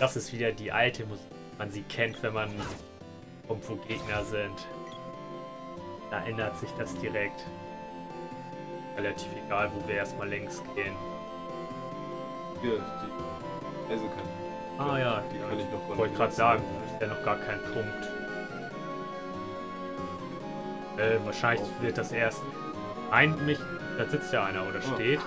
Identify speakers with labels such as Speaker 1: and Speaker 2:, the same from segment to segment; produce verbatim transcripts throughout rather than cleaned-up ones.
Speaker 1: Das ist wieder die alte Musik, man sie kennt, wenn man irgendwo Gegner sind. Da ändert sich das direkt. Relativ egal, wo wir erstmal längs gehen.
Speaker 2: Hier, die Eisenkante.
Speaker 1: Ah ja,
Speaker 2: die kann ich noch von.
Speaker 1: Wollte gerade sagen, ist ja noch gar kein Punkt. Äh, wahrscheinlich wird das erst. Ein mich. Da sitzt ja einer oder
Speaker 2: Oh.
Speaker 1: steht.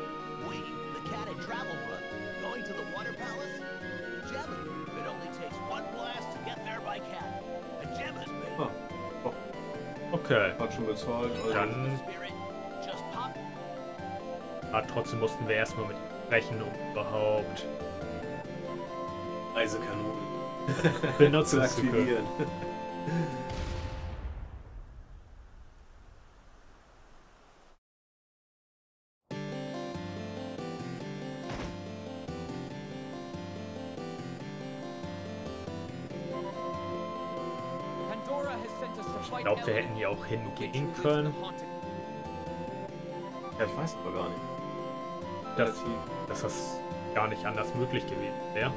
Speaker 2: Ah, doch.
Speaker 1: Okay.
Speaker 2: Hat schon bezahlt. Also
Speaker 1: Dann. Ah, trotzdem mussten wir erstmal mit ihm sprechen, um überhaupt
Speaker 2: Reisekanone
Speaker 1: benutzen
Speaker 2: zu
Speaker 1: zu können.
Speaker 2: aktivieren.
Speaker 1: Ich glaube, wir hätten hier auch hingehen können.
Speaker 2: Ja, ich weiß aber gar nicht.
Speaker 1: Dass, dass das gar nicht anders möglich gewesen wäre.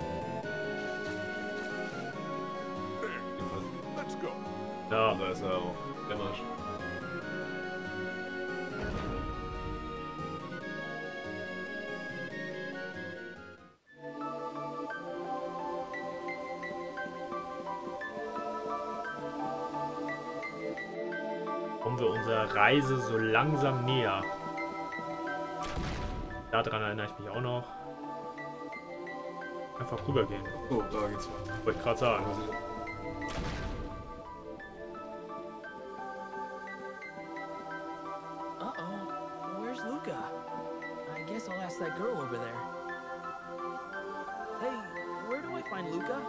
Speaker 1: Ja,
Speaker 2: Da ist er auch. Der Marsch.
Speaker 1: kommen wir unserer Reise so langsam näher. Daran erinnere ich mich auch noch. Einfach rübergehen.
Speaker 2: Oh, da geht's weiter.
Speaker 1: Wollte ich gerade sagen.
Speaker 3: Uh-oh. Where's Luca? I guess I'll ask that girl over there. Hey, where do I find Luca?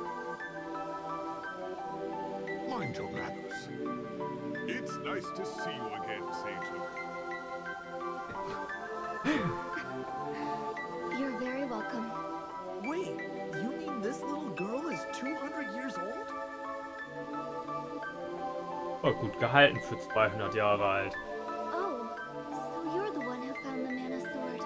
Speaker 4: Mind your manners. It's nice to see you again, Sage.
Speaker 5: You're very welcome.
Speaker 3: Wait, you mean this little girl is two hundred years old?
Speaker 1: Oh, gut gehalten für zweihundert Jahre alt.
Speaker 5: Oh, so you're the one who found the Mana Sword.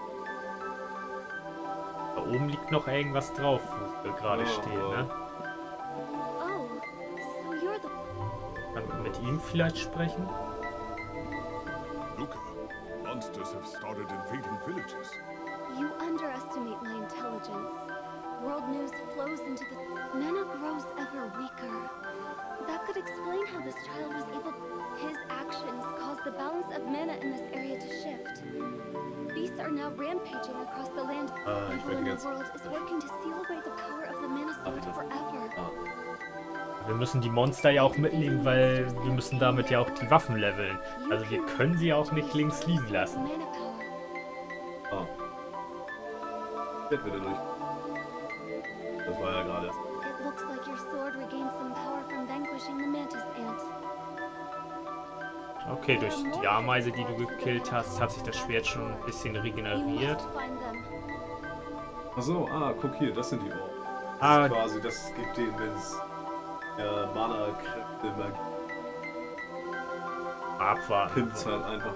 Speaker 1: Da oben liegt noch irgendwas drauf, wo wir gerade
Speaker 2: Oh,
Speaker 1: stehen, ne?
Speaker 5: Oh, so you're the...
Speaker 1: Kann man mit ihm vielleicht sprechen?
Speaker 4: Luca, monsters have started invading villages.
Speaker 5: You underestimate my intelligence. World news flows into the... Mana grows ever weaker. That could explain how this child was able... His actions caused the balance of mana in this area to shift. Beasts are now rampaging across the land.
Speaker 2: Ah, ich
Speaker 5: Evil in
Speaker 2: werde
Speaker 5: the
Speaker 2: ganz...
Speaker 5: world is working to seal away the power of the Mana Sword forever.
Speaker 1: Wir müssen die Monster ja auch mitnehmen, weil wir müssen damit ja auch die Waffen leveln. Also wir können sie auch nicht links liegen lassen.
Speaker 5: Mana power.
Speaker 2: Ah. Jetzt wird er durch. Das war ja gerade erst.
Speaker 5: It looks like your sword regained some power from vanquishing the mantis ant.
Speaker 1: Okay, durch die Ameise, die du gekillt hast, hat sich das Schwert schon ein bisschen
Speaker 5: You
Speaker 1: regeneriert.
Speaker 5: must find them.
Speaker 2: Achso, ah, guck hier, das sind die auch. Das
Speaker 1: Ah,
Speaker 2: ist quasi, das gibt denen, wenn es äh, Mana-Kräfte Magie
Speaker 1: abwarten.
Speaker 2: Pimps halt einfach.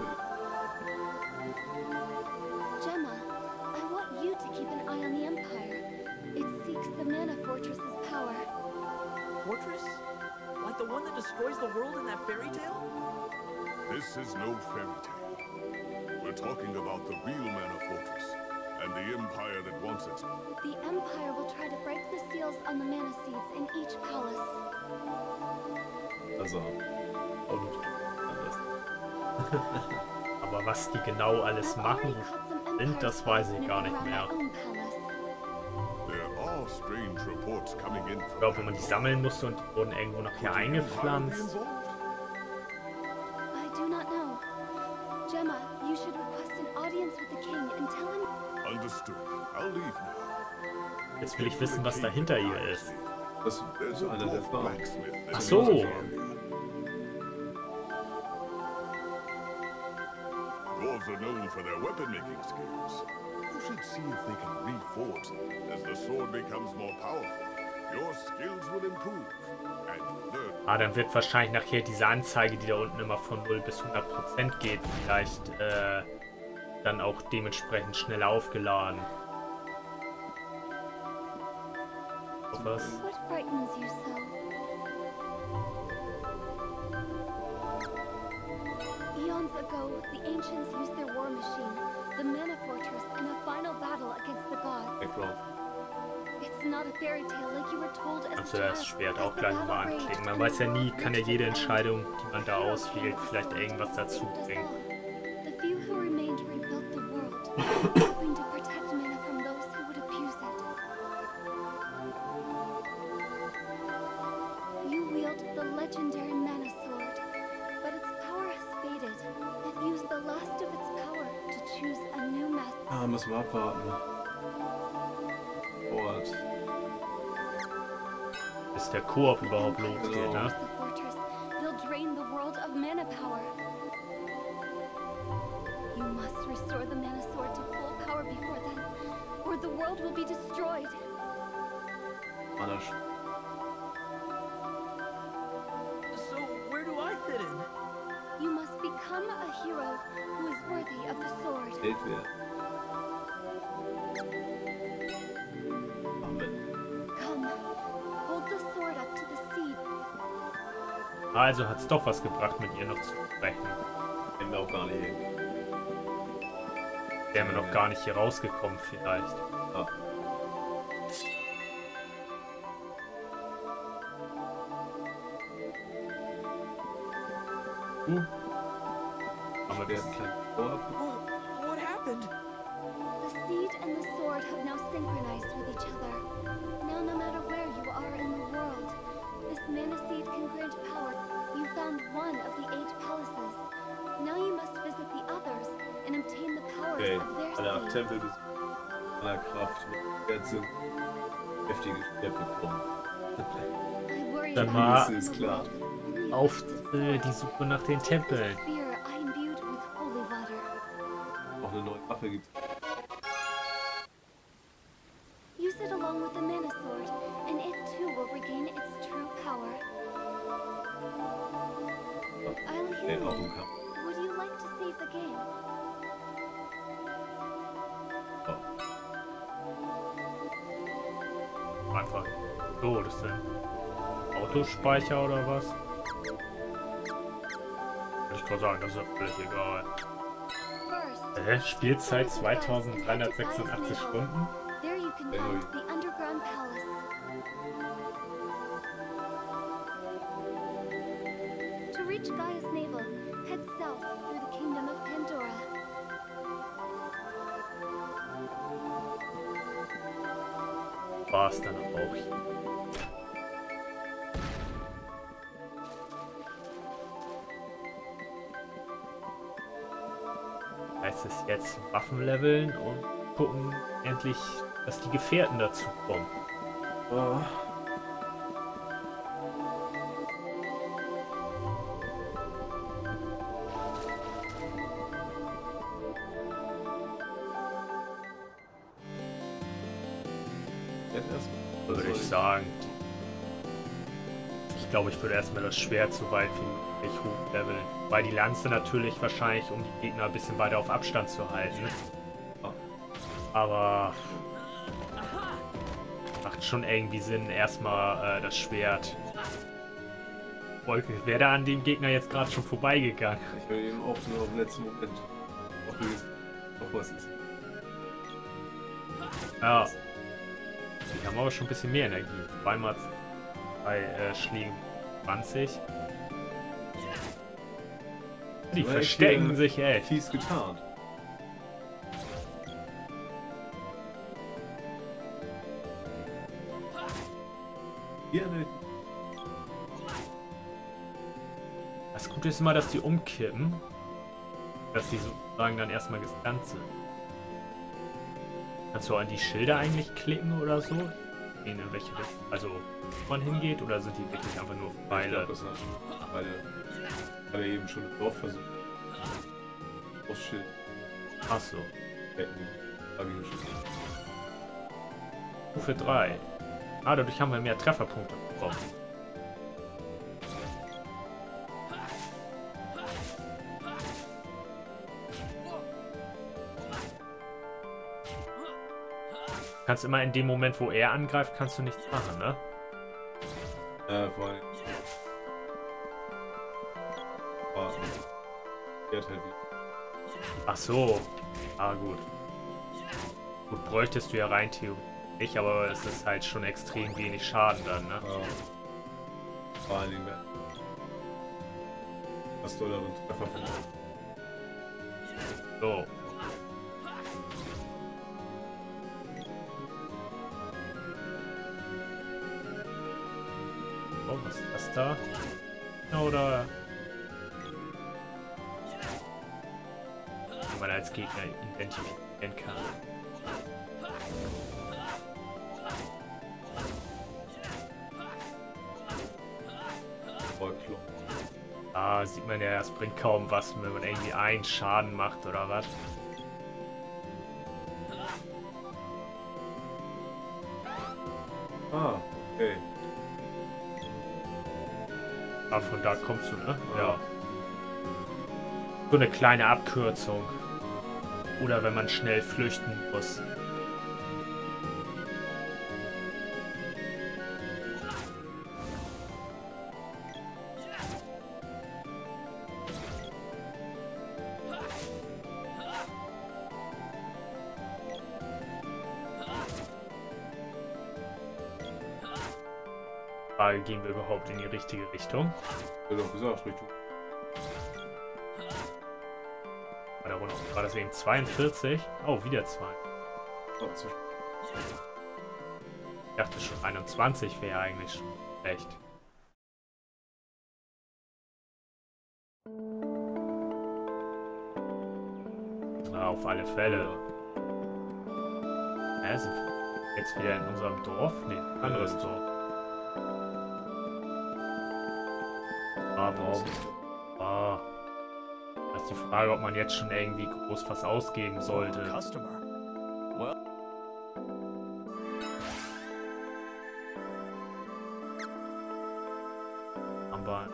Speaker 5: Gemma, I want you to keep an eye on the Empire. It seeks the Mana Fortress's power.
Speaker 3: Fortress? Like the one that destroys the world in that fairy tale?
Speaker 4: This is no fairy tale. We're talking about the real Mana Fortress and the empire that wants it.
Speaker 5: The Empire will try to break the seals on the Mana Seeds in each palace.
Speaker 2: Also.
Speaker 1: Und aber was die genau alles
Speaker 5: I've
Speaker 1: machen,
Speaker 5: already caught some
Speaker 1: sind,
Speaker 5: Empire
Speaker 1: das weiß
Speaker 5: spies
Speaker 1: ich gar
Speaker 5: sniffing
Speaker 1: nicht
Speaker 5: around
Speaker 1: mehr.
Speaker 5: my own palace.
Speaker 4: There are strange reports coming in
Speaker 1: Ich
Speaker 4: from
Speaker 1: glaube, wenn man die sammeln musste und die wurden irgendwo noch hier eingepflanzt.
Speaker 5: I do not know. Gemma, you should request an audience with the king and tell him...
Speaker 4: Understood. I'll leave now.
Speaker 1: Jetzt will ich wissen, was dahinter ihr ist.
Speaker 2: Das
Speaker 4: There's
Speaker 2: ist
Speaker 4: a
Speaker 2: einer der
Speaker 4: dwarf
Speaker 2: Farben.
Speaker 4: blacksmith in
Speaker 1: Ach
Speaker 4: this
Speaker 1: so.
Speaker 4: area. Dwarves are known for their weapon-making skills. You should see if they can reforge them. As the sword becomes more powerful, your skills will improve, and you'll learn.
Speaker 1: Ah, dann wird wahrscheinlich nachher diese Anzeige, die da unten immer von null bis hundert Prozent geht, vielleicht äh, dann auch dementsprechend schnell aufgeladen. was.
Speaker 5: What frightens you so? Eons ago, the ancients used their war machine, the Mana Fortress, in a final battle against the gods.
Speaker 2: Background.
Speaker 5: It's not a fairy tale like you were told as
Speaker 1: Kannst du
Speaker 5: a
Speaker 1: das
Speaker 5: child,
Speaker 1: Schwert
Speaker 5: as
Speaker 1: auch
Speaker 5: the
Speaker 1: gleich
Speaker 5: battle
Speaker 1: mal
Speaker 5: raged
Speaker 1: anklicken. Man
Speaker 5: and
Speaker 1: weiß ja
Speaker 5: the
Speaker 1: nie,
Speaker 5: world
Speaker 1: kann ja
Speaker 5: reached
Speaker 1: jede
Speaker 5: its end.
Speaker 1: Entscheidung, die man da
Speaker 5: Heroes
Speaker 1: auswählt,
Speaker 5: came
Speaker 1: vielleicht
Speaker 5: to
Speaker 1: irgendwas dazu
Speaker 5: rescue us
Speaker 1: bringen.
Speaker 5: all. The few who remained rebuilt the world, hoping to protect Mana from those who would abuse it. You wield the legendary Mana Sword, but its power has faded. It used the last of its power to choose a new master.
Speaker 2: Ah, müssen wir abwarten. Ort.
Speaker 1: Bis der Koop überhaupt losgeht,
Speaker 2: Genau.
Speaker 1: ne?
Speaker 5: The fortress, they'll drain the world of mana power. You must restore the Mana Sword to full power before then, or the world will be destroyed.
Speaker 2: Mana.
Speaker 3: So where do I fit in?
Speaker 5: You must become a hero who is worthy of the sword.
Speaker 2: Steht wer. Amen.
Speaker 5: Come, hold the sword up to the seed.
Speaker 1: Also hat es doch was gebracht, mit ihr noch zu sprechen.
Speaker 2: Kennen wir auch gar nicht hin.
Speaker 1: Wären wir noch gar nicht hier rausgekommen, vielleicht.
Speaker 2: Ah.
Speaker 1: Uh. Haben wir
Speaker 2: Wir
Speaker 1: das?
Speaker 2: haben einen kleinen Koop.
Speaker 3: Well, what happened?
Speaker 5: The seed and the sword have now synchronized with each other. Now no matter where you are in the world, this Mana Seed can grant power. You found one of the eight palaces. Now you must visit the others and obtain the powers
Speaker 2: Okay,
Speaker 5: of their
Speaker 2: alle acht
Speaker 5: seeds.
Speaker 2: Tempel bis aller Kraft mit Schwert sind heftige Schwert bekommen.
Speaker 5: I worry
Speaker 1: Dann
Speaker 5: about
Speaker 1: mal
Speaker 5: the
Speaker 2: ist klar.
Speaker 5: world. Only
Speaker 1: Auf
Speaker 5: the
Speaker 1: äh, die Suche nach den Tempeln.
Speaker 5: fear I imbued with holy water.
Speaker 2: Auch eine neue Waffe gibt.
Speaker 5: Use it along with the Mana Sword, and it too will regain its true power. I'll
Speaker 2: Nee,
Speaker 5: heal
Speaker 2: auch
Speaker 5: you.
Speaker 2: im Kampf.
Speaker 5: Would you like to save the game?
Speaker 1: Einfach. So, das sind Autospeicher oder was? Würde ich gerade sagen, das ist ja völlig egal.
Speaker 5: First,
Speaker 1: Hä? Spielzeit zweitausenddreihundertsechsundachtzig Stunden?
Speaker 5: there you can
Speaker 2: Hey,
Speaker 5: find
Speaker 2: Louis.
Speaker 5: the underground palace. To reach Gaia's navel, head south through the kingdom of Pandora.
Speaker 1: War es dann auch hier. Heißt es jetzt Waffen leveln und gucken endlich, dass die Gefährten dazu kommen.
Speaker 2: Oh.
Speaker 1: Würde ich sagen. Ich glaube, ich würde erstmal das Schwert so weit wie möglich hochleveln. Weil die Lanze natürlich wahrscheinlich, um die Gegner ein bisschen weiter auf Abstand zu halten. Aber macht schon irgendwie Sinn, erstmal äh, das Schwert. Wolke, wäre da an dem Gegner jetzt gerade schon vorbeigegangen.
Speaker 2: Ich will eben auch nur auf den letzten Moment. Auch wenn es auch was ist.
Speaker 1: Ja. Die haben aber schon ein bisschen mehr Energie. Zweimal bei äh, Schlägen zwanzig. Die
Speaker 2: Aber
Speaker 1: verstecken
Speaker 2: echt,
Speaker 1: sich echt.
Speaker 2: Fies getarnt. Hier, ne?
Speaker 1: Das Gute ist immer, dass die umkippen. Dass die sozusagen dann erstmal gestunt sind. Kannst du an die Schilder eigentlich klicken oder so? In welche Richtung? Also, wo man hingeht oder sind die wirklich einfach nur
Speaker 2: Ich
Speaker 1: Pfeile?
Speaker 2: glaub, das hat beide. Hat er eben schon im Dorf versucht. Aus Schild.
Speaker 1: Achso.
Speaker 2: Becken. Hab ich geschossen.
Speaker 1: Stufe drei. Ah, dadurch haben wir mehr Trefferpunkte bekommen. Kannst immer in dem Moment, wo er angreift, kannst du nichts machen, ne?
Speaker 2: Äh, vor allem. Ah, der hat halt wieder.
Speaker 1: Ach so. Ah, gut. Gut, bräuchtest du ja rein theoretisch nicht, aber es ist halt schon extrem wenig Schaden dann, ne?
Speaker 2: Ja. Vor allen Dingen, was du da drin Treffer findest.
Speaker 1: So. Oh, was ist das da? Oder... Wie man als Gegner identifizieren kann.
Speaker 2: Vollklop.
Speaker 1: Ah, sieht man ja, es bringt kaum was, wenn man irgendwie einen Schaden macht oder was.
Speaker 2: Ah, okay.
Speaker 1: Ah, von da kommst du, ne? Ja. So eine kleine Abkürzung. Oder wenn man schnell flüchten muss. Frage, gehen wir überhaupt in die richtige Richtung?
Speaker 2: Ich hab doch gesagt, Richtung.
Speaker 1: War, da runter, war das eben zweiundvierzig? Oh, wieder zwei.
Speaker 2: Oh, zwischen.
Speaker 1: Ich dachte schon einundzwanzig wäre eigentlich schon recht. Na, auf alle Fälle. Ja, sind wir jetzt wieder in unserem Dorf? Ne, anderes
Speaker 2: Ja,
Speaker 1: Dorf. Aber ah, das ist die Frage, ob man jetzt schon irgendwie groß was ausgeben sollte.
Speaker 3: Customer. Well,
Speaker 1: Aber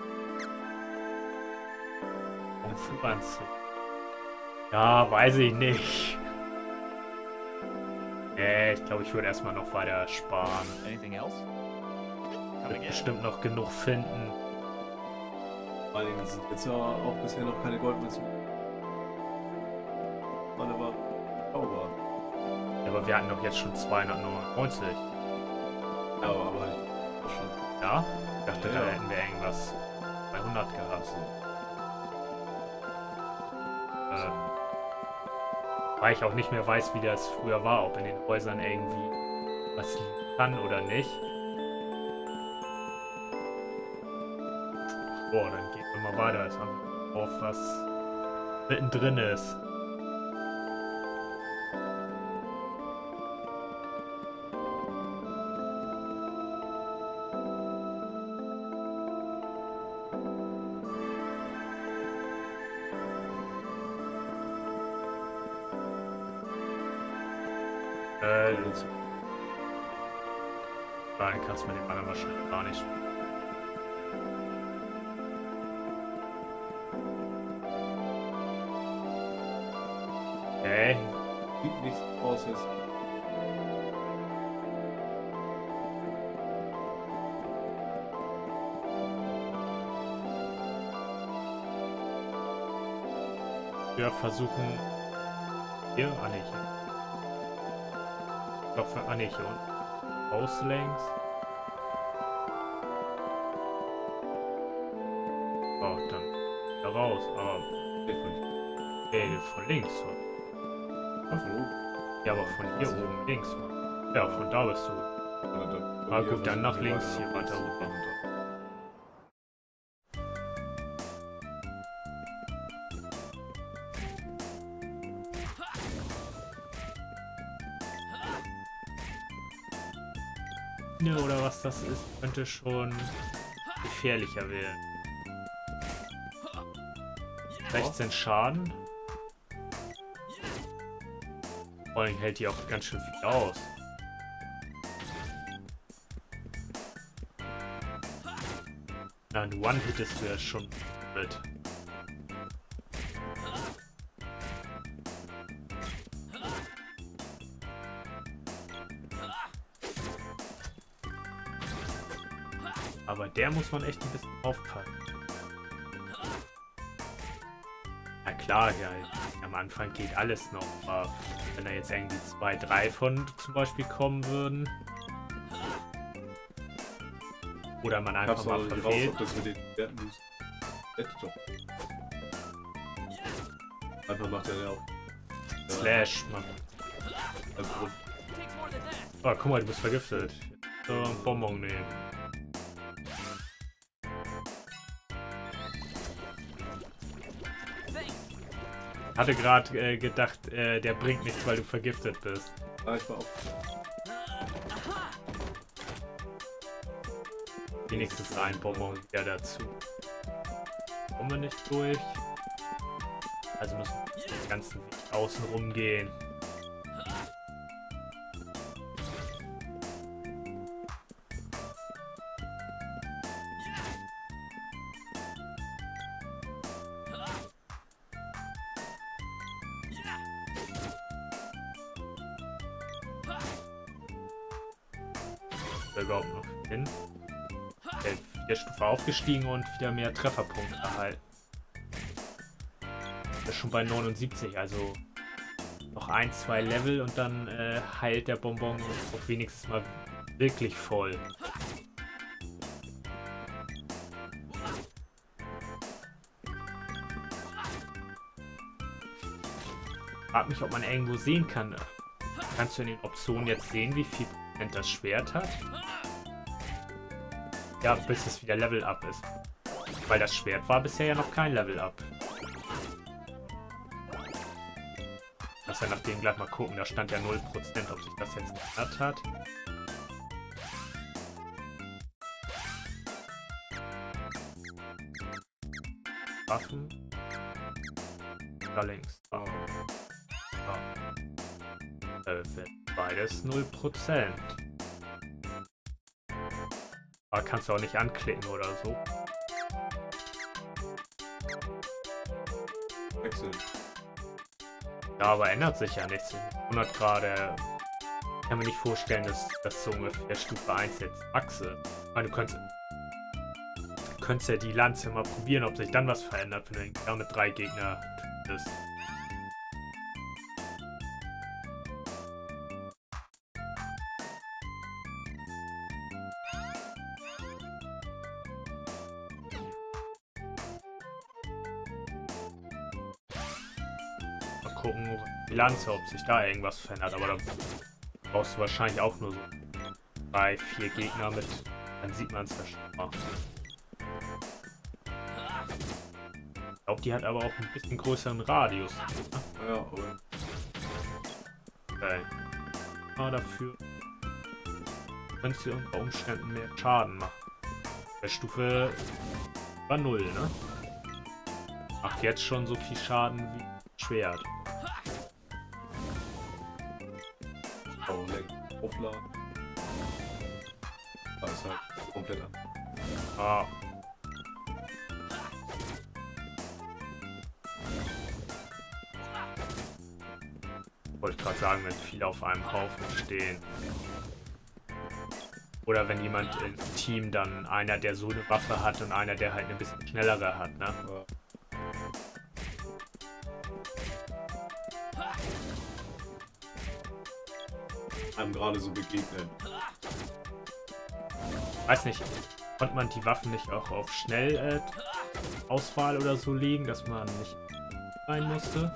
Speaker 1: um Fuhranzug. Ja, weiß ich nicht. Nee, ich glaube, ich würde erstmal noch weiter sparen.
Speaker 3: anything else? Come
Speaker 1: Wird
Speaker 3: again.
Speaker 1: bestimmt noch genug finden.
Speaker 2: Vor allen Dingen sind jetzt ja auch bisher noch keine Goldmünzen. Alle waren sauber.
Speaker 1: Ja, aber wir hatten doch jetzt schon zweihundertneunundneunzig.
Speaker 2: Ja, aber aber halt auch schon.
Speaker 1: Ja? Ich dachte,
Speaker 2: Ja,
Speaker 1: da
Speaker 2: ja.
Speaker 1: hätten wir irgendwas zweihundert gehabt. Äh, weil ich auch nicht mehr weiß, wie das früher war, ob in den Häusern irgendwie was liegen kann oder nicht. Boah, dann geht wir mal weiter. Jetzt haben wir auf was mittendrin ist. Äh, Nein, kannst du mit dem anderen wahrscheinlich gar nicht spielen. Okay.
Speaker 2: Sieht nichts aus jetzt.
Speaker 1: Wir versuchen hier, ah ne, hier. Ich glaube, ah ne, hier unten. Raus längs. Oh, dann da raus, aber nee, von links.
Speaker 2: Ach, von oben.
Speaker 1: Ja, aber von hier
Speaker 2: Also-
Speaker 1: oben links. Mann. Ja, von da bist du.
Speaker 2: Oder dann-
Speaker 1: Ah,
Speaker 2: hier
Speaker 1: gut, dann nach
Speaker 2: versuchen wir
Speaker 1: links hier weiter
Speaker 2: runter.
Speaker 1: runter. Ne, oder was das ist, könnte schon gefährlicher werden. sechzehn Schaden. Vor allem hält die auch ganz schön viel aus. Na, ein One-Hit ist du ja schon mit. aber der muss man echt ein bisschen aufpassen. Na klar, ja, am Anfang geht alles noch, aber wenn da jetzt irgendwie zwei, drei von zum Beispiel kommen würden. Oder man einfach mal verfehlt.
Speaker 2: Raus, ob das mit den Werten ist. Doch. Einfach macht er ja auch.
Speaker 1: Slash, Mann. Oh, guck mal, du bist vergiftet. So, ein Bonbon nehmen. Hatte gerade äh, gedacht, äh, der bringt nichts, weil du vergiftet bist.
Speaker 2: Ah, ich war auch.
Speaker 1: Wenigstens ein Bonbon wieder dazu. Kommen wir nicht durch. Also müssen wir den ganzen Weg außen rum gehen. Überhaupt noch hin. Der vier Stufe aufgestiegen und wieder mehr Trefferpunkte erhalten. Das ist schon bei neunundsiebzig, also noch ein, zwei Level und dann äh, heilt der Bonbon auch wenigstens mal wirklich voll. Ich frag mich, ob man irgendwo sehen kann. Kannst du in den Optionen jetzt sehen, wie viel Prozent das Schwert hat? Ja, bis es wieder Level Up ist. Weil das Schwert war bisher ja noch kein Level Up. Lass ja nachdem gleich mal gucken, da stand ja null Prozent, ob sich das jetzt geändert hat. Waffen. Da links. Da. Da. Äh, beides null Prozent. Aber kannst du auch nicht anklicken oder so.
Speaker 2: Wechseln.
Speaker 1: Ja, aber ändert sich ja nichts. hundert Grad. Äh, ich kann mir nicht vorstellen, dass das so ungefähr Stufe eins jetzt Achse. Ich meine, du könntest, du könntest ja die Lanze mal probieren, ob sich dann was verändert, wenn du da mit drei Gegner bist. Gucken, die Lanze, ob sich da irgendwas verändert, aber da brauchst du wahrscheinlich auch nur so drei, vier Gegner mit, dann sieht man es ja schon. Ich glaube, die hat aber auch ein bisschen größeren Radius. Ne?
Speaker 2: Ja, aber.
Speaker 1: Okay. Aber dafür könntest du unter Umständen mehr Schaden machen. Der Stufe war null, ne? Macht jetzt schon so viel Schaden wie Schwert.
Speaker 2: Aufladen. Da ist halt komplett an.
Speaker 1: Ah. Wollte ich gerade sagen, wenn viele auf einem Haufen stehen. Oder wenn jemand im Team dann einer, der so eine Waffe hat und einer, der halt ein bisschen schnellere hat, ne?
Speaker 2: Ja. Einem gerade so begegnen.
Speaker 1: Weiß nicht, konnte man die Waffen nicht auch auf Schnell äh, Auswahl oder so legen, dass man nicht rein musste?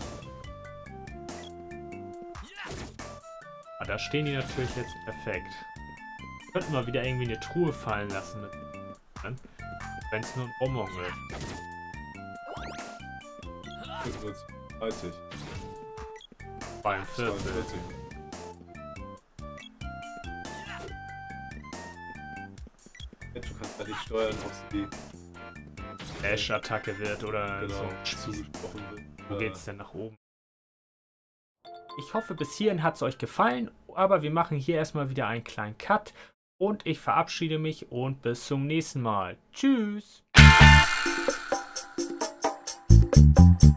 Speaker 1: Ah, da stehen die natürlich jetzt perfekt. Könnten wir wieder irgendwie eine Truhe fallen lassen, mit, wenn es nur ein Bonbon ist.
Speaker 2: dreißig.
Speaker 1: zweiundvierzig.
Speaker 2: zweiundvierzig. Du kannst halt nicht steuern, ob es die
Speaker 1: Dash-Attacke wird oder
Speaker 2: genau,
Speaker 1: so.
Speaker 2: zugesprochen wird.
Speaker 1: Wo geht's denn nach oben? Ich hoffe, bis hierhin hat es euch gefallen, aber wir machen hier erstmal wieder einen kleinen Cut und ich verabschiede mich und bis zum nächsten Mal. Tschüss!